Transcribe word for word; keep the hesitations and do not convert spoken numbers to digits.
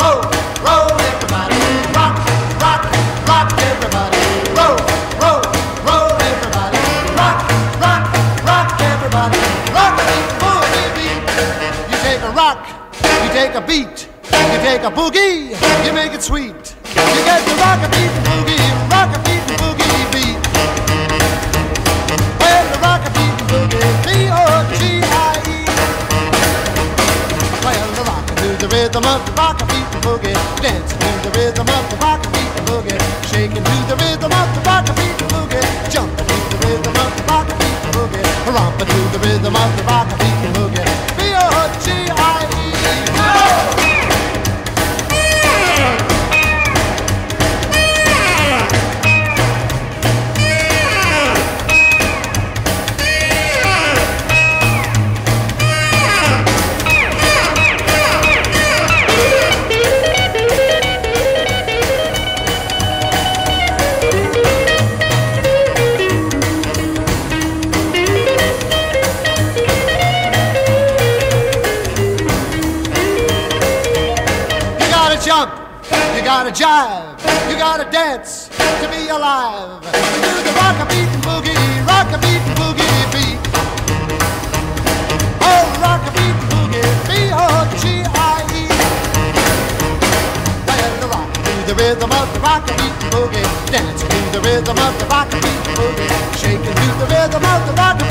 roll, roll, everybody. Rock, rock, rock, everybody. Roll, roll, roll, everybody. Rock, rock, rock, everybody. Rock a beat, boogie beat. You take a rock, you take a beat, you take a boogie, you make it sweet. You get the rock a beat and boogie, rock a beat and boogie beat. Well, the rock a beat and boogie, B O G I E. Well, the rock to the rhythm of the rock a beat and boogie, dancing to the rhythm of the rock a beat and boogie, shaking to the rhythm of the rock a beat and boogie, jumping to the rhythm of the rock a beat and boogie, romping to the rhythm of the rock a beat and boogie, B O G I E. Jump, you gotta jive, you gotta dance to be alive. You do the rock a beat and boogie, rock a beat and boogie beat. Oh, rock a beat and boogie, B O G I E. Well, the rock to the rhythm of the rock a beat and boogie, dancing to the rhythm of the rock a beat and boogie, shaking to the rhythm of the rock